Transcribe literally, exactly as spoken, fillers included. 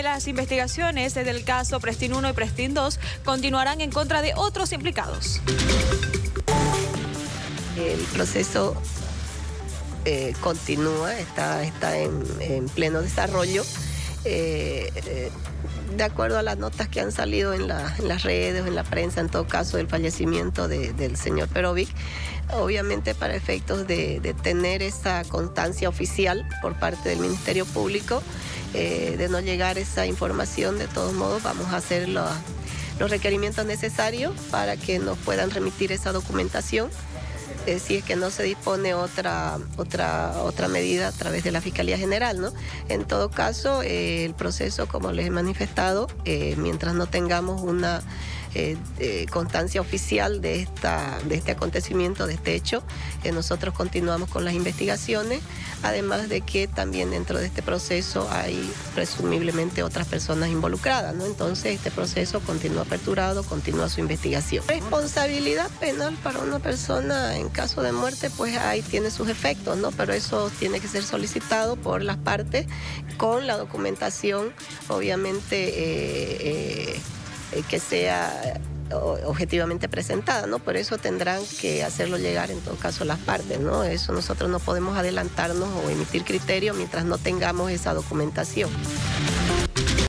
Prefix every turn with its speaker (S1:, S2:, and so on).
S1: que las investigaciones del caso Prestín uno y Prestín dos continuarán en contra de otros implicados.
S2: El proceso eh, continúa, está, está en, en pleno desarrollo. Eh, eh, de acuerdo a las notas que han salido en, la, en las redes o en la prensa, en todo caso, del fallecimiento de, del señor Perovic, obviamente para efectos de, de tener esa constancia oficial por parte del Ministerio Público, eh, de no llegar esa información, de todos modos vamos a hacer los, los requerimientos necesarios para que nos puedan remitir esa documentación. Eh, si es que no se dispone otra, otra, otra medida a través de la Fiscalía General, ¿no? En todo caso, eh, el proceso, como les he manifestado, eh, mientras no tengamos una eh, eh, constancia oficial de, esta, de este acontecimiento, de este hecho, eh, nosotros continuamos con las investigaciones, además de que también dentro de este proceso hay presumiblemente otras personas involucradas, ¿no? Entonces este proceso continúa aperturado, continúa su investigación. Responsabilidad penal para una persona en caso de muerte, pues ahí tiene sus efectos, ¿no? Pero eso tiene que ser solicitado por las partes con la documentación, obviamente, eh, eh, que sea objetivamente presentada, ¿no? Por eso tendrán que hacerlo llegar en todo caso las partes, ¿no? Eso nosotros no podemos adelantarnos o emitir criterio mientras no tengamos esa documentación.